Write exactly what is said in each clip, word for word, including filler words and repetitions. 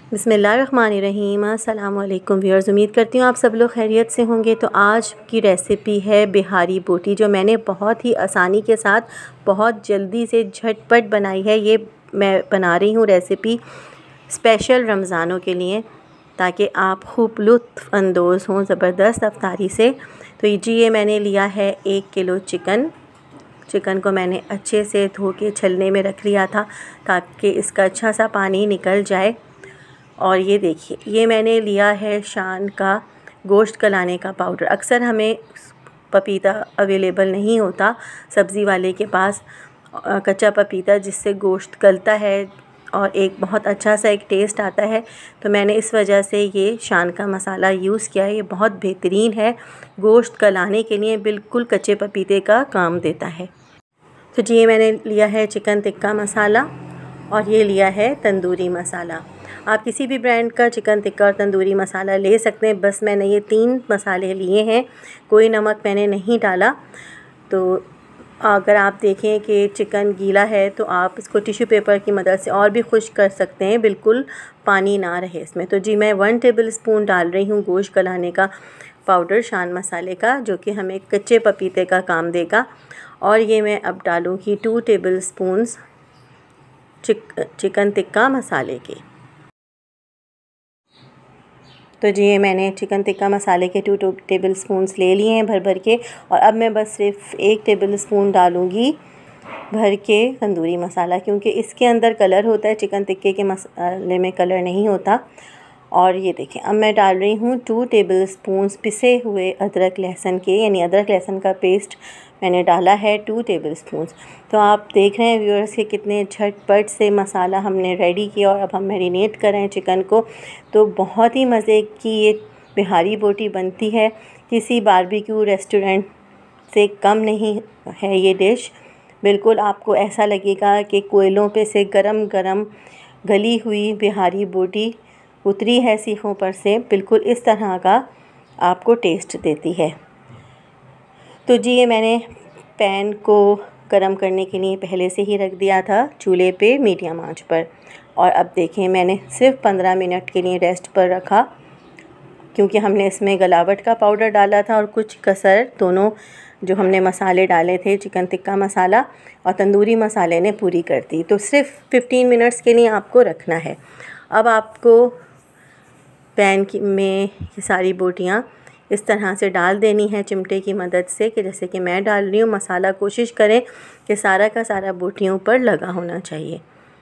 बिस्मिल्लाहिर्रहमानिर्रहीम। अस्सलाम वालेकुम व्यूअर्स, उम्मीद करती हूँ आप सब लोग खैरियत से होंगे। तो आज की रेसिपी है बिहारी बोटी, जो मैंने बहुत ही आसानी के साथ बहुत जल्दी से झटपट बनाई है। ये मैं बना रही हूँ रेसिपी स्पेशल रमज़ानों के लिए, ताकि आप खूब लुत्फ़ अंदोज़ हों ज़बरदस्त अफ्तारी से। तो जी ये मैंने लिया है एक किलो चिकन। चिकन को मैंने अच्छे से धो के छलने में रख लिया था, ताकि इसका अच्छा सा पानी निकल जाए। और ये देखिए, ये मैंने लिया है शान का गोश्त गलाने का पाउडर। अक्सर हमें पपीता अवेलेबल नहीं होता सब्ज़ी वाले के पास, कच्चा पपीता जिससे गोश्त गलता है और एक बहुत अच्छा सा एक टेस्ट आता है। तो मैंने इस वजह से ये शान का मसाला यूज़ किया है। ये बहुत बेहतरीन है, गोश्त गलाने के लिए बिल्कुल कच्चे पपीते का काम देता है। तो जी ये मैंने लिया है चिकन टिक्का मसाला और ये लिया है तंदूरी मसाला। आप किसी भी ब्रांड का चिकन टिक्का और तंदूरी मसाला ले सकते हैं, बस मैंने ये तीन मसाले लिए हैं। कोई नमक मैंने नहीं डाला। तो अगर आप देखें कि चिकन गीला है तो आप इसको टिश्यू पेपर की मदद से और भी खुश्क कर सकते हैं, बिल्कुल पानी ना रहे इसमें। तो जी मैं वन टेबल स्पून डाल रही हूँ गोश्त गलाने का पाउडर शान मसाले का, जो कि हमें कच्चे पपीते का काम देगा। और ये मैं अब डालूँगी two tablespoons chick chicken tikka मसाले के। तो जी ये मैंने चिकन टिक्का मसाले के टू टू टेबल स्पून्स ले लिए हैं भर भर के। और अब मैं बस सिर्फ एक टेबल स्पून डालूँगी भर के तंदूरी मसाला, क्योंकि इसके अंदर कलर होता है, चिकन टिक्के के मसाले में कलर नहीं होता। और ये देखें, अब मैं डाल रही हूँ टू टेबल स्पून्स पिसे हुए अदरक लहसुन के, यानी अदरक लहसुन का पेस्ट मैंने डाला है टू टेबल स्पून्स। तो आप देख रहे हैं व्यूअर्स कि कितने झटपट से मसाला हमने रेडी किया और अब हम मैरिनेट कर रहे हैं चिकन को। तो बहुत ही मज़े की ये बिहारी बोटी बनती है, किसी बारबेक्यू रेस्टोरेंट से कम नहीं है ये डिश। बिल्कुल आपको ऐसा लगेगा कि कोयलों पे से गरम गरम गली हुई बिहारी बोटी उतरी है सीखों पर से, बिल्कुल इस तरह का आपको टेस्ट देती है। तो जी ये मैंने पैन को गरम करने के लिए पहले से ही रख दिया था चूल्हे पे मीडियम आंच पर। और अब देखें, मैंने सिर्फ पंद्रह मिनट के लिए रेस्ट पर रखा, क्योंकि हमने इसमें गलावट का पाउडर डाला था और कुछ कसर दोनों जो हमने मसाले डाले थे, चिकन टिक्का मसाला और तंदूरी मसाले ने पूरी कर दी। तो सिर्फ पंद्रह मिनट्स के लिए आपको रखना है। अब आपको पैन की में ये सारी बोटियाँ इस तरह से डाल देनी है चिमटे की मदद से, कि जैसे कि मैं डाल रही हूँ। मसाला कोशिश करें कि सारा का सारा बोटियों पर लगा होना चाहिए।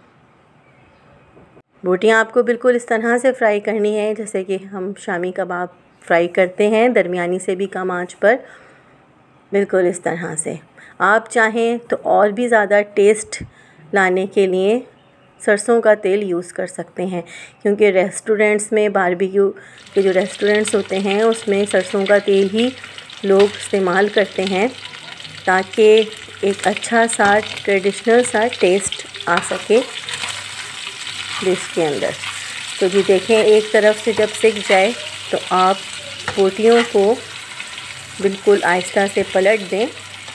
बोटियाँ आपको बिल्कुल इस तरह से फ्राई करनी है जैसे कि हम शामी कबाब फ्राई करते हैं, दरमियानी से भी कम आंच पर, बिल्कुल इस तरह से। आप चाहें तो और भी ज़्यादा टेस्ट लाने के लिए सरसों का तेल यूज़ कर सकते हैं, क्योंकि रेस्टोरेंट्स में बारबेक्यू के जो रेस्टोरेंट्स होते हैं उसमें सरसों का तेल ही लोग इस्तेमाल करते हैं, ताकि एक अच्छा सा ट्रेडिशनल सा टेस्ट आ सके डिश के अंदर। तो जी देखें, एक तरफ से जब सिक जाए तो आप बोटियों को बिल्कुल आहिस्ता से पलट दें,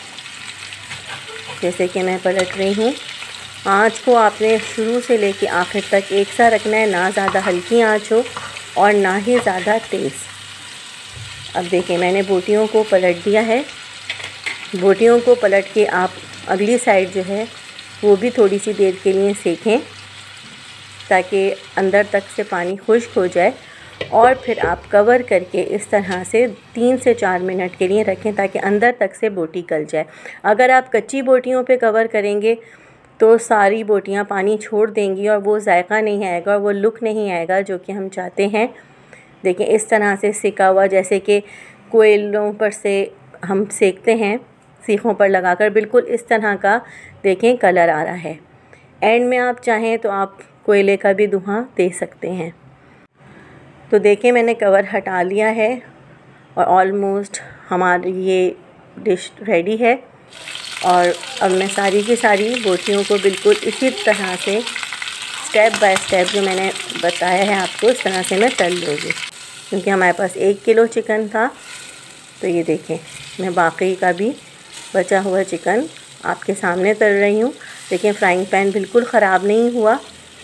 जैसे कि मैं पलट रही हूँ। आँच को आपने शुरू से लेके आखिर तक एक सा रखना है, ना ज़्यादा हल्की आँच हो और ना ही ज़्यादा तेज़। अब देखें, मैंने बोटियों को पलट दिया है। बोटियों को पलट के आप अगली साइड जो है वो भी थोड़ी सी देर के लिए सेकें, ताकि अंदर तक से पानी खुश्क हो जाए। और फिर आप कवर करके इस तरह से तीन से चार मिनट के लिए रखें, ताकि अंदर तक से बोटी गल जाए। अगर आप कच्ची बोटियों पे कवर करेंगे तो सारी बोटियां पानी छोड़ देंगी और वो जायका नहीं आएगा और वो लुक नहीं आएगा जो कि हम चाहते हैं। देखिए, इस तरह से सिका हुआ, जैसे कि कोयलों पर से हम सेकते हैं सीखों पर लगाकर, बिल्कुल इस तरह का देखें कलर आ रहा है। एंड में आप चाहें तो आप कोयले का भी धुआं दे सकते हैं। तो देखें, मैंने कवर हटा लिया है और ऑलमोस्ट हमारी ये डिश रेडी है। और अब मैं सारी की सारी बोटियों को बिल्कुल इसी तरह से स्टेप बाय स्टेप जो मैंने बताया है आपको, इस तरह से मैं तल लूँगी। क्योंकि हमारे पास एक किलो चिकन था। तो ये देखें, मैं बाकी का भी बचा हुआ चिकन आपके सामने तल रही हूँ। देखें, फ्राइंग पैन बिल्कुल ख़राब नहीं हुआ।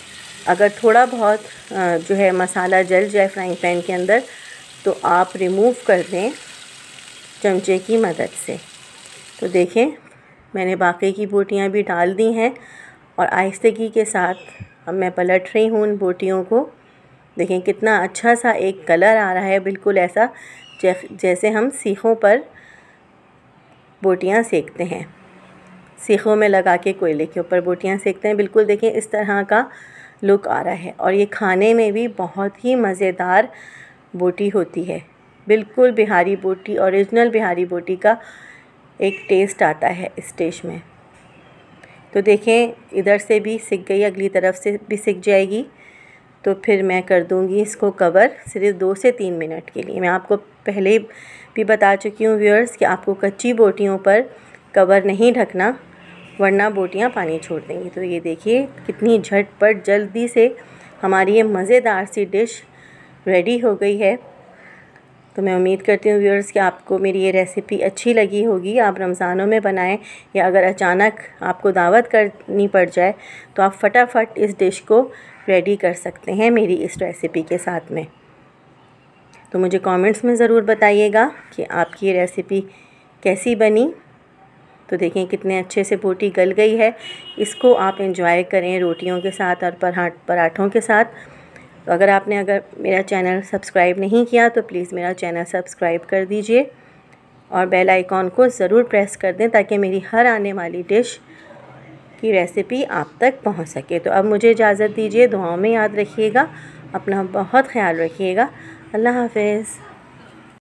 अगर थोड़ा बहुत जो है मसाला जल जाए फ्राइंग पैन के अंदर तो आप रिमूव कर दें चमचे की मदद से। तो देखें मैंने बाकी की बोटियां भी डाल दी हैं और आहिस्तगी के साथ अब मैं पलट रही हूँ उन बोटियों को। देखें कितना अच्छा सा एक कलर आ रहा है, बिल्कुल ऐसा जैसे हम सीखों पर बोटियां सेकते हैं, सीखों में लगा के कोयले के ऊपर बोटियां सेकते हैं। बिल्कुल देखें इस तरह का लुक आ रहा है और ये खाने में भी बहुत ही मज़ेदार बोटी होती है। बिल्कुल बिहारी बोटी, ओरिजिनल बिहारी बोटी का एक टेस्ट आता है इस डिश में। तो देखें इधर से भी सिक गई, अगली तरफ से भी सिक जाएगी। तो फिर मैं कर दूंगी इसको कवर सिर्फ दो से तीन मिनट के लिए। मैं आपको पहले भी बता चुकी हूँ व्यूअर्स कि आपको कच्ची बोटियों पर कवर नहीं ढकना वरना बोटियाँ पानी छोड़ देंगी। तो ये देखिए कितनी झटपट जल्दी से हमारी ये मज़ेदार सी डिश रेडी हो गई है। तो मैं उम्मीद करती हूँ व्यूअर्स कि आपको मेरी ये रेसिपी अच्छी लगी होगी। आप रमज़ानों में बनाएं या अगर अचानक आपको दावत करनी पड़ जाए तो आप फटाफट इस डिश को रेडी कर सकते हैं मेरी इस रेसिपी के साथ में। तो मुझे कमेंट्स में ज़रूर बताइएगा कि आपकी ये रेसिपी कैसी बनी। तो देखें कितने अच्छे से बोटी गल गई है। इसको आप एंजॉय करें रोटियों के साथ और पराठों के साथ। तो अगर आपने अगर मेरा चैनल सब्सक्राइब नहीं किया तो प्लीज़ मेरा चैनल सब्सक्राइब कर दीजिए और बेल आइकॉन को ज़रूर प्रेस कर दें ताकि मेरी हर आने वाली डिश की रेसिपी आप तक पहुंच सके। तो अब मुझे इजाज़त दीजिए, दुआओं में याद रखिएगा, अपना बहुत ख्याल रखिएगा। अल्लाह हाफ़िज़।